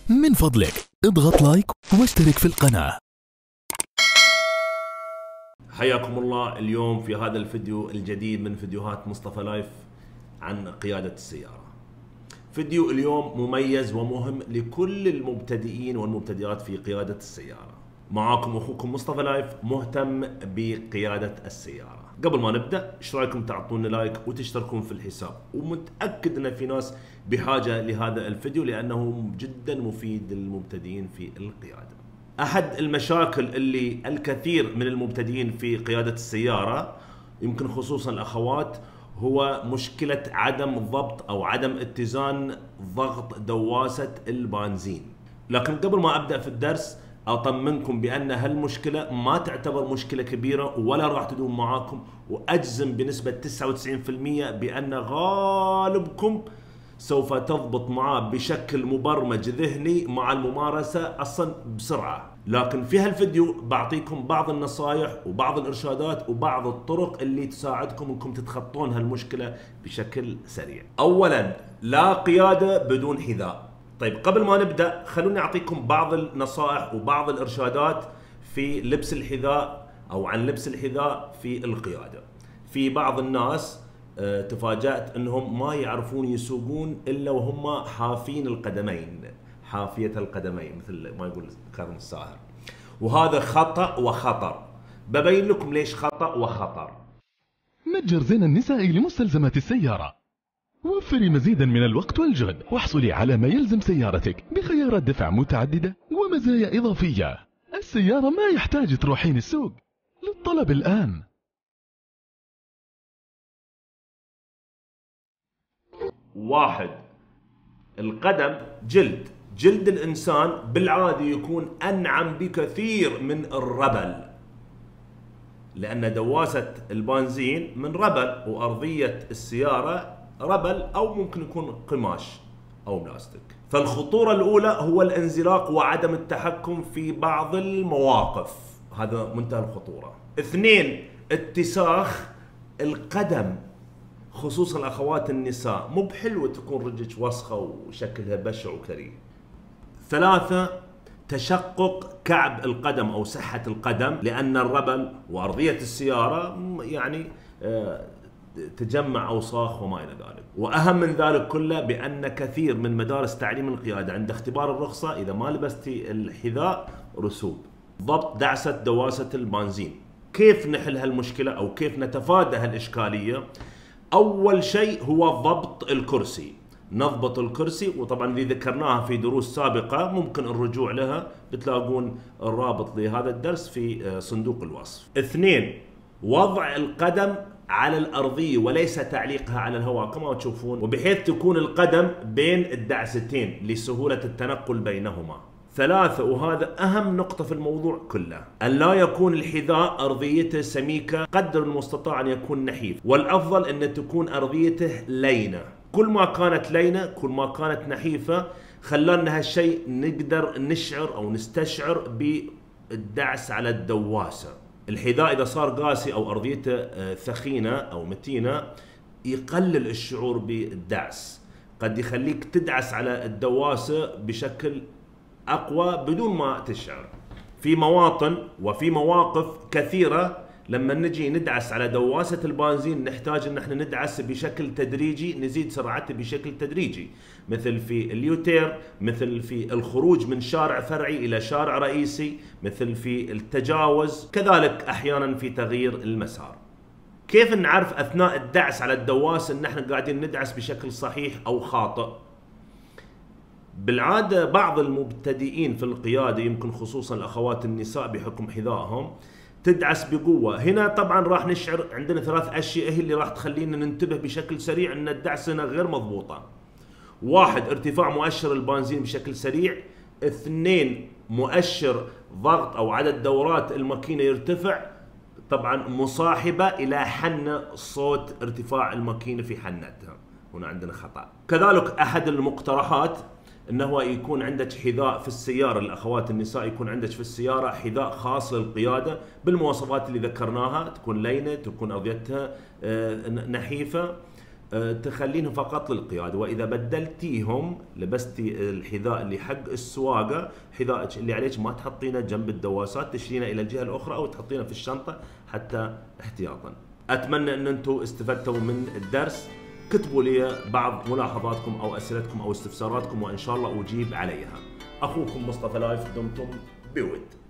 من فضلك اضغط لايك واشترك في القناة. حياكم الله. اليوم في هذا الفيديو الجديد من فيديوهات مصطفى لايف عن قيادة السيارة. فيديو اليوم مميز ومهم لكل المبتدئين والمبتدئات في قيادة السيارة. معاكم اخوكم مصطفى لايف مهتم بقيادة السيارة. قبل ما نبدأ ايش رايكم تعطونا لايك وتشتركون في الحساب، ومتأكد ان في ناس بحاجة لهذا الفيديو لانه جدا مفيد للمبتدئين في القيادة. احد المشاكل اللي الكثير من المبتدئين في قيادة السيارة يمكن خصوصا الاخوات هو مشكلة عدم ضبط او عدم اتزان ضغط دواسة البنزين. لكن قبل ما ابدأ في الدرس اطمنكم بان هالمشكلة ما تعتبر مشكلة كبيرة ولا راح تدوم معاكم، واجزم بنسبة 99% بان غالبكم سوف تضبط معاه بشكل مبرمج ذهني مع الممارسة اصلا بسرعة. لكن في هالفيديو بعطيكم بعض النصائح وبعض الارشادات وبعض الطرق اللي تساعدكم انكم تتخطون هالمشكلة بشكل سريع. اولا، لا قيادة بدون حذاء. طيب قبل ما نبدأ خلوني اعطيكم بعض النصائح وبعض الارشادات في لبس الحذاء او عن لبس الحذاء في القيادة. في بعض الناس تفاجأت انهم ما يعرفون يسوقون الا وهم حافين القدمين، حافية القدمين مثل ما يقول كاظم الساهر، وهذا خطأ وخطر. ببين لكم ليش خطأ وخطر. متجر زين النسائي لمستلزمات السيارة. وفري مزيدا من الوقت والجهد واحصلي على ما يلزم سيارتك بخيارات دفع متعددة ومزايا إضافية. السيارة ما يحتاج تروحين السوق. للطلب الآن. 1. القدم جلد. جلد الإنسان بالعادي يكون أنعم بكثير من الربل، لأن دواسة البنزين من ربل وأرضية السيارة ربل أو ممكن يكون قماش أو بلاستيك. فالخطورة الأولى هو الانزلاق وعدم التحكم في بعض المواقف، هذا منتهى الخطورة. 2. اتساخ القدم، خصوصا الاخوات النساء، مو بحلوه تكون رجلك وسخه وشكلها بشع وكريه. 3. تشقق كعب القدم او سحه القدم، لان الربل وارضيه السياره يعني تجمع اوساخ وما الى ذلك. واهم من ذلك كله بان كثير من مدارس تعليم القياده عند اختبار الرخصه اذا ما لبستي الحذاء رسوب. ضبط دعسه دواسه البنزين. كيف نحل هالمشكله او كيف نتفادى هالاشكاليه؟ أول شيء هو ضبط الكرسي. نضبط الكرسي، وطبعا اللي ذكرناها في دروس سابقة ممكن الرجوع لها، بتلاقون الرابط لهذا الدرس في صندوق الوصف. 2. وضع القدم على الأرضية وليس تعليقها على الهواء كما تشوفون، وبحيث تكون القدم بين الدعستين لسهولة التنقل بينهما. 3. وهذا أهم نقطة في الموضوع كله، أن لا يكون الحذاء أرضيته سميكة، قدر المستطاع أن يكون نحيف، والأفضل أن تكون أرضيته لينة. كل ما كانت لينة كل ما كانت نحيفة خلانا هالشيء نقدر نشعر أو نستشعر بالدعس على الدواسة. الحذاء إذا صار قاسي أو أرضيته ثخينة أو متينة يقلل الشعور بالدعس، قد يخليك تدعس على الدواسة بشكل أقوى بدون ما تشعر. في مواطن وفي مواقف كثيرة لما نجي ندعس على دواسة البنزين نحتاج ان احنا ندعس بشكل تدريجي، نزيد سرعته بشكل تدريجي، مثل في اليوتير، مثل في الخروج من شارع فرعي الى شارع رئيسي، مثل في التجاوز، كذلك احيانا في تغيير المسار. كيف نعرف اثناء الدعس على الدواسة ان احنا قاعدين ندعس بشكل صحيح او خاطئ؟ بالعادة بعض المبتدئين في القيادة يمكن خصوصا الأخوات النساء بحكم حذائهم تدعس بقوة. هنا طبعا راح نشعر عندنا 3 أشياء هي اللي راح تخلينا ننتبه بشكل سريع أن الدعسة هنا غير مضبوطة. 1. ارتفاع مؤشر البنزين بشكل سريع. 2. مؤشر ضغط أو عدد دورات الماكينة يرتفع، طبعا مصاحبة إلى حن صوت ارتفاع الماكينة في حنتها، هنا عندنا خطأ. كذلك أحد المقترحات انه يكون عندك حذاء في السياره، الاخوات النساء يكون عندك في السياره حذاء خاص للقياده بالمواصفات اللي ذكرناها، تكون لينه، تكون ارضيتها نحيفه، تخلينهم فقط للقياده، واذا بدلتيهم لبستي الحذاء اللي حق السواقه، حذائك اللي عليك ما تحطينه جنب الدواسات، تشيلينه الى الجهه الاخرى او تحطينه في الشنطه حتى احتياطا. اتمنى ان انتم استفدتوا من الدرس. كتبوا لي بعض ملاحظاتكم او اسئلتكم او استفساراتكم وان شاء الله اجيب عليها. اخوكم مصطفى لايف، دمتم بود.